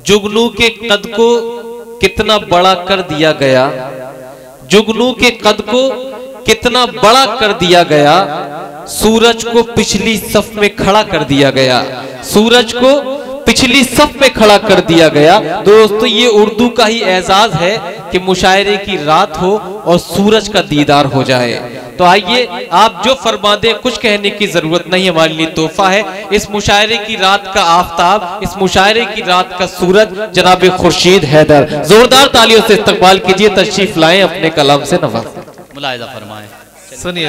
जुगनू के कद को कितना बड़ा कर दिया गया, जुगनू के कद को कितना बड़ा कर दिया गया, सूरज को पिछली सफ में खड़ा कर दिया गया, सूरज को पिछली सफ में खड़ा कर दिया गया। दोस्तों ये उर्दू का ही एजाज है कि मुशायरे की रात हो और सूरज का दीदार हो जाए। तो आइए आप जो फरमा दे, कुछ कहने की जरूरत नहीं, हमारे लिए तोहफा है। इस मुशायरे की रात का आफताब, इस मुशायरे की रात का सूरज जनाब खुर्शीद हैदर, जोरदार तालियों से इस्तकबाल कीजिए, तशरीफ लाएं, अपने कलाम से नवाजें, मुलाहिजा फरमाएं। सुनिए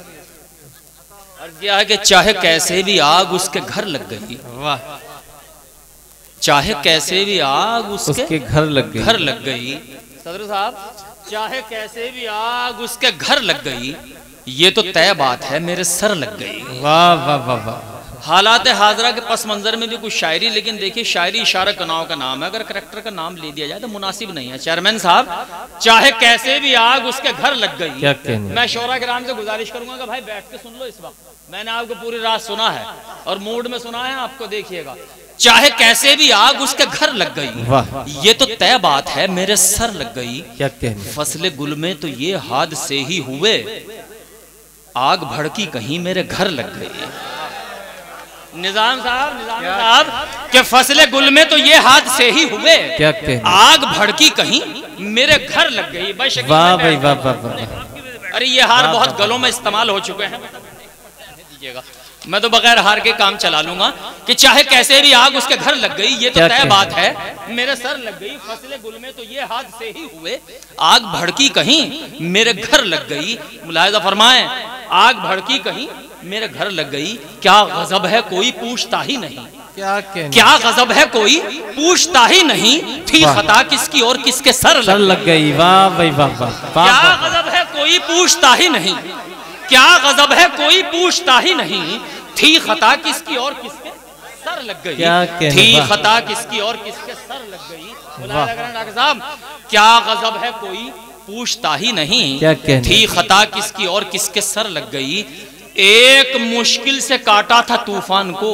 क्या है कि चाहे कैसे भी आग उसके घर लग गई, वाह, चाहे कैसे भी आग उसके घर लग गई, घर लग गई। सदर साहब, चाहे कैसे भी आग उसके घर लग गई, ये तो तय बात है मेरे सर लग गई। वाह वाह वाह वाह। हालात हाजरा के पस मंजर में भी कुछ शायरी, लेकिन देखिए शायरी इशारा कनाव का नाम है, अगर करेक्टर का नाम ले दिया जाए तो मुनासिब नहीं है। चेयरमैन साहब, चाहे कैसे भी आग उसके घर लग गई, क्या कहने? मैं शोरा किराम से गुजारिश करूंगा कि भाई बैठ के सुन लो। इस वक्त मैंने आपको पूरी रात सुना है और मूड में सुना है, आपको देखिएगा। चाहे कैसे भी आग उसके घर लग गई, वाह, ये तो तय बात है मेरे सर लग गई। क्या कहने? फसले गुल में तो ये हाद से ही हुए, आग भड़की कहीं मेरे घर लग गई। निजाम साहब के फसले गुल में तो ये हाथ से ही हुए, क्या कहने? आग भड़की कहीं मेरे घर लग गई। वाह भाई वाह वाह। अरे ये हार बहुत गलों में इस्तेमाल हो चुके हैं, दीजिएगा, मैं तो बगैर हार के काम चला लूंगा। कि चाहे कैसे भी आग उसके घर लग गई, ये तो तय बात है मेरे सर लग गई। फसले गुल में तो ये हाथ से ही हुए, आग भड़की कहीं मेरे घर लग गई। मुलाहिजा फरमाएं, आग भड़की कहीं मेरे घर लग गई। क्या गजब है कोई पूछता ही नहीं, क्या गजब है कोई पूछता ही नहीं, थी खता किसकी और किसके सर लग गई। वाह भाई वाह वाह। क्या गजब है कोई पूछता ही नहीं, क्या गजब है कोई पूछता ही नहीं, थी खता किसकी और किसके सर लग गई, थी खता किसकी और किसके सर लग गई। डॉक्टर साहब, क्या गजब है कोई पूछता ही नहीं, थी खता किसकी और किसके सर लग गई। एक मुश्किल से काटा था तूफान को,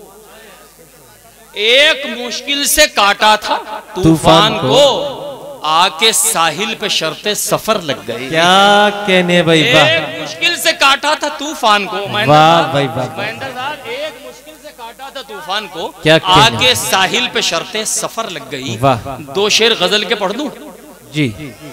एक मुश्किल से काटा था तूफान को, आके साहिल पे शर्ते सफर लग गई। क्या कहने भाई, एक मुश्किल से काटा था तूफान को, वाह भाई वाह। महेंद्र साहब, एक मुश्किल से काटा था तूफान को, आके साहिल पे शर्ते सफर लग गई। दो शेर गजल के पढ़ दूं जी,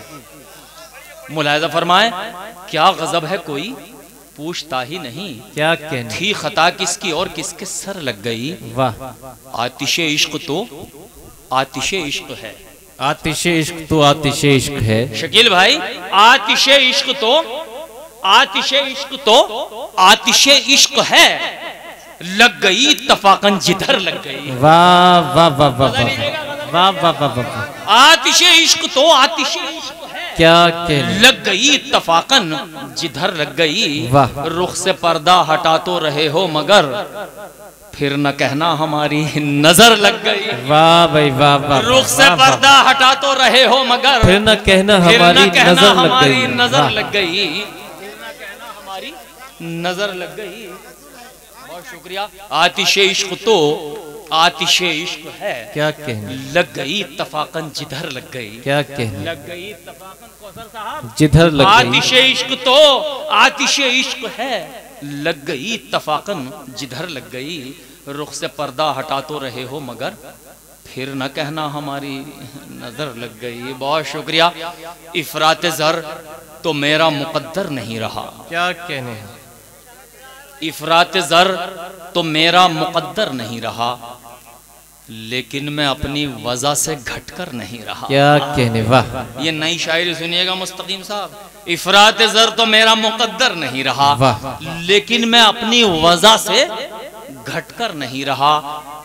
मुलाहिजा फरमाए। क्या गजब है कोई पूछता ही नहीं, क्या कहने? थी खता किसकी और किसके सर लग गई। वाह, आतिशे इश्क तो आतिशे इश्क है, आतिशे इश्क तो आतिशे इश्क है। शकील भाई, आतिशे इश्क तो आतिशे इश्क तो आतिशे इश्क है, लग गई इत्तफाकन जिधर लग गई। वाह वाह वाह वाह वाह वाह वाह वाह। आतिशे इश्क तो आतिशे इश्क क्या लग गई इत्तफाकन जिधर लग गई। रुख से पर्दा हटा तो रहे हो मगर फिर न कहना हमारी नजर लग गई। वाह भाई वाह वाह। रुख से पर्दा हटा तो रहे हो मगर फिर न कहना हमारी नजर लग गई, हमारी नजर लग गई। बहुत शुक्रिया। आतिशे इश्क तो आतिशे इश्क है, क्या कहने? लग गई इत्तफाकन जिधर लग गई। क्या कहने? लग गई इत्तफाकन कौसर साहब जिधर लग गई। आतिशे इश्क तो आतिशे इश्क है, लग गई इत्तफाकन जिधर लग गई। रुख से पर्दा हटा तो रहे हो मगर फिर न कहना हमारी नजर लग गई। बहुत शुक्रिया। इफरात ज़र तो मेरा मुकद्दर नहीं रहा। क्या कहने? इफरात ज़र तो मेरा मुकद्दर नहीं रहा, लेकिन मैं अपनी वजह से घटकर नहीं रहा। क्या कहने? वाह, ये नई शायरी सुनिएगा मुस्तकीम साहब। इफरात ज़र तो मेरा मुकद्दर नहीं रहा, लेकिन मैं अपनी वजह से घटकर नहीं रहा।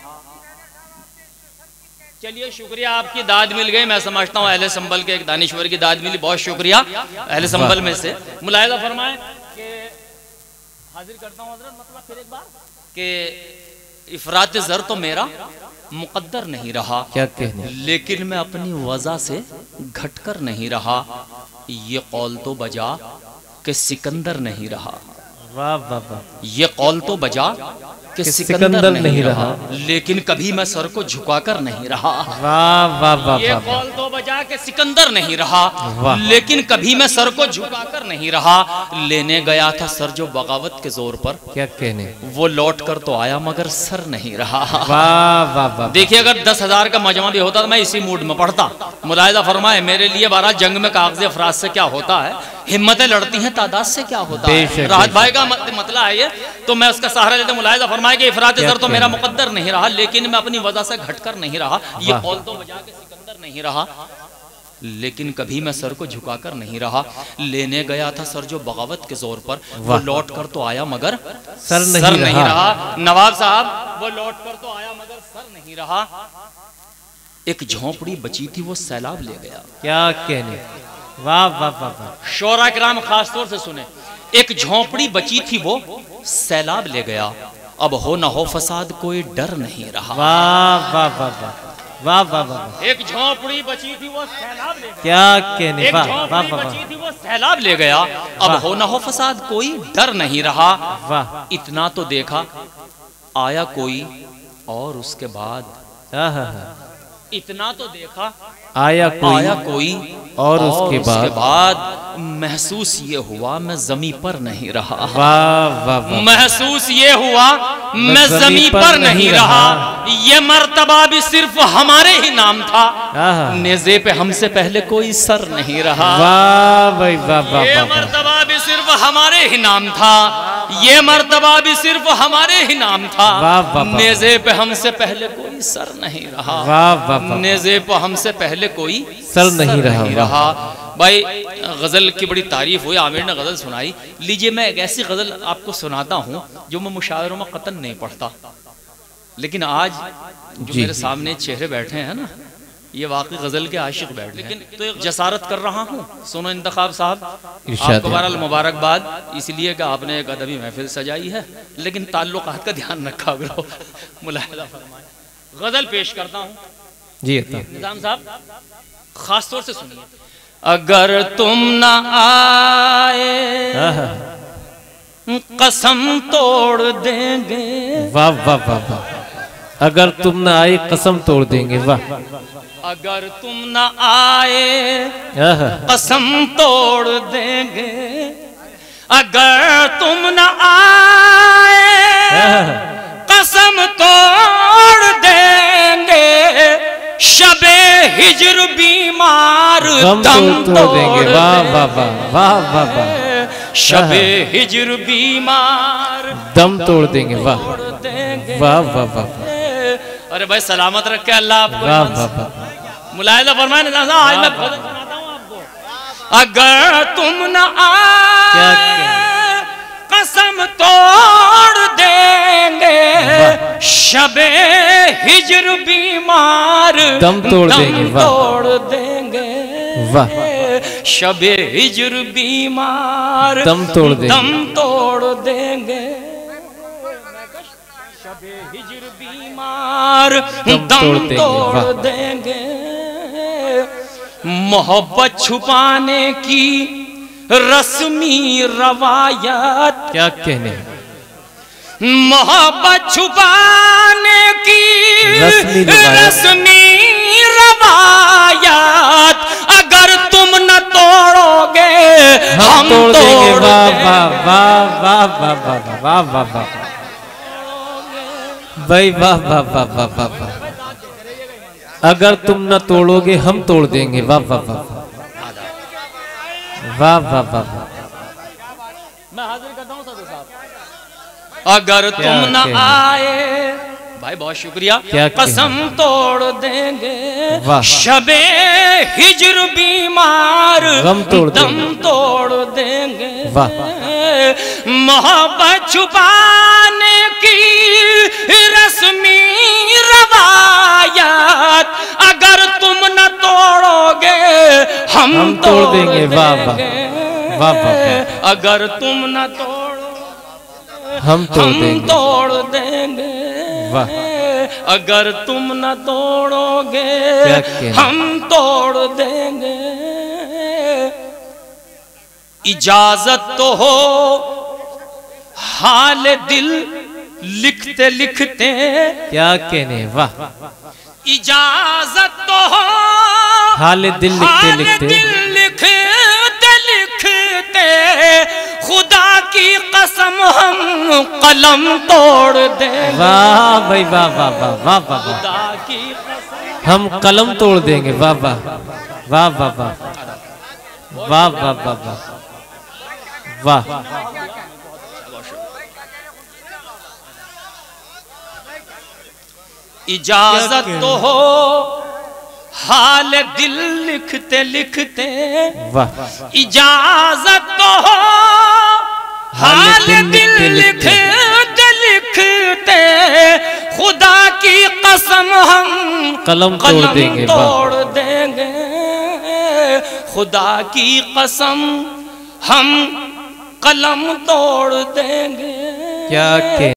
चलिए शुक्रिया, आपकी दाद मिल गई। मैं समझता हूँ अहले संभल के एक दानिश्वर की दाद मिली। बहुत शुक्रिया अहले संभल में से। मुलाहिजा फरमाएं कि हाजिर करता हूँ हजरत, मतलब फिर एक बार कि इफरात ज़र तो मेरा मुकद्दर नहीं रहा, क्या कहने? लेकिन मैं अपनी वजह से घटकर नहीं रहा। ये कौल तो बजा कि सिकंदर नहीं रहा। वाह वाह वाह। ये कौल तो बजा कि सिकंदर नहीं रहा, लेकिन कभी मैं सर को झुकाकर नहीं रहा। वाह वाह वाह। ये कौल तो बजा कि सिकंदर नहीं रहा, लेकिन कभी मैं सर को झुकाकर नहीं रहा। लेने गया था सर जो बगावत के जोर पर, क्या कहने, वो लौट कर तो आया मगर सर नहीं रहा। वाह वाह वाह। देखिए, अगर 10,000 का मजमा भी होता तो मैं इसी मूड में पढ़ता। मुलाहिजा फरमाए, मेरे लिए बारह जंग में कागज़े अफराज से क्या होता है, हिम्मतें लड़ती हैं तादाद से क्या होता है। राहत भाई का मतला है ये, तो मैं उसका सहारा लेते। मुलाहिजा फरमाए कि इफरात ज़र तो मेरा मुकद्दर नहीं रहा, लेकिन मैं अपनी वजह से घटकर नहीं रहा। ये कौल तो बजा के सिकंदर नहीं रहा, लेकिन कभी मैं सर को झुकाकर नहीं रहा। लेने गया था सर जो बगावत के जोर पर, वो लौट कर तो आया मगर सर नहीं रहा। नवाब साहब, वो लौट कर तो आया मगर सर नहीं रहा। एक झोंपड़ी बची थी, वो सैलाब ले गया। क्या कहने, वाह वाह वाह वाह। शोरा किराम खास तौर से सुने, एक झोंपड़ी बची थी, वो सैलाब ले गया। अब हो ना हो फसाद कोई डर नहीं रहा। वाह वाह वाह वाह वाह वाह वाह। एक झोंपड़ी बची थी, वो सैलाब ले गया। क्या कहने, वाह वाह वाह। बची थी, वो सैलाब ले गया। अब हो ना हो फसाद कोई डर नहीं रहा। वाह। इतना तो देखा आया कोई, और उसके बाद इतना तो देखा आया कोई और उसके बाद महसूस ये हुआ मैं जमी पर नहीं रहा। वाह वाह वाह। महसूस ये हुआ मैं जमी पर नहीं रहा। ये मर्तबा भी सिर्फ हमारे ही नाम था, नेज़े पे हमसे पहले कोई सर नहीं रहा। वाह भाई वाह वाह। ये मर्तबा भी सिर्फ हमारे ही नाम था, ये मर्तबा भी सिर्फ हमारे ही नाम था। नेज़े पे हमसे पहले कोई सर नहीं रहा। वाह वाह। नेज़े पे हमसे पहले कोई सर नहीं रहा। भाई गजल की बड़ी तारीफ हुई, आमिर ने गजल सुनाई। लीजिए, मैं एक ऐसी गजल आपको सुनाता हूँ जो मैं मुशायरों में कतन नहीं पढ़ता, लेकिन आज जो मेरे सामने चेहरे बैठे हैं ना, ये वाकई गजल के आशिक बैठे। लेकिन तो एक जसारत कर रहा हूँ, सुनो इंतखाब साहब, आपको बहरहाल मुबारकबाद इसलिए कि आपने एक अदबी महफिल सजाई है, लेकिन ताल्लुकात का ध्यान रखा करो। मुलाहिजा फरमाए, गजल पेश करता हूँ जी। निजाम साहब खास तौर से सुनिए। अगर तुम ना आए कसम तोड़ देंगे। वाह वाह वाह वाह। अगर तुम ना आए कसम तोड़ देंगे। वाह। अगर तुम ना आए कसम तोड़ देंगे। अगर तुम ना आए कसम तोड़ देंगे। शबे हिज्र बीमार दम तोड़ देंगे। वाह वाह वाह वाह वाह वाह। शबे हिज्र बीमार दम तोड़ देंगे। वाह वाह वाह वाह। अरे भाई सलामत रखे अल्लाह आपको। वाह वाह वाह। मुलाहिजा फरमाए आज मैं गजल सुनाता हूँ आपको। अगर तुम न आए कसम तोड़ देंगे। शबे हिज्र बीमार दम तोड़ देंगे। तोड़ देंगे। वाह। शबे हिज्र बीमार दम तोड़ देंगे। दम तोड़ देंगे। शबे हिज्र बीमार दम तोड़ देंगे। मोहब्बत छुपाने की रस्मी रवायत। क्या कहने, मोहब्बत छुपाने की रस्मी रवायत। अगर तुम न तोड़ोगे हम तोड़ देंगे। वाह वाह वाह वाह वाह वाह वाह वाह वाह भाई वाह वाह वाह वाह वाह वाह। अगर तुम न तोड़ोगे हम तोड़ देंगे। वाह वाह वाह वाह वाह वाह वाह। मैं हाजिर करता हूँ सदर साहब। अगर तुम न आए भाई बहुत शुक्रिया। कसम तोड़ देंगे। शबे हिज्र बीमार दम तोड़ देंगे। मोहब्बत छुपाने की रस्मी रवायत। अगर तुम न तोड़ोगे हम तोड़ देंगे। वाह वाह वाह वाह। अगर तुम न तोड़ो हम तोड़ देंगे। वाह। अगर तुम न तोड़ोगे हम तोड़ देंगे। इजाजत तो हो हाल दिल लिखते लिखते, क्या कहने, वाह। इजाजत तो हो हाल दिल लिखते लिखते, लिखते लिखते खुदा की कसम हम कलम तोड़ देंगे। वाह भाई वाह वाह वाह वाह वाह, खुदा की कसम हम कलम तोड़ देंगे। वाह वाह वाह वाह वाह वाह वाह वाह वाह वाह। इजाजत तो हो हाल दिल लिखते लिखते, वाह। इजाजत तो हो हाल दिल लिखते लिखते खुदा की कसम हम कलम तोड़ देंगे, तोड़ देंगे। खुदा की कसम हम कलम तोड़ देंगे। क्या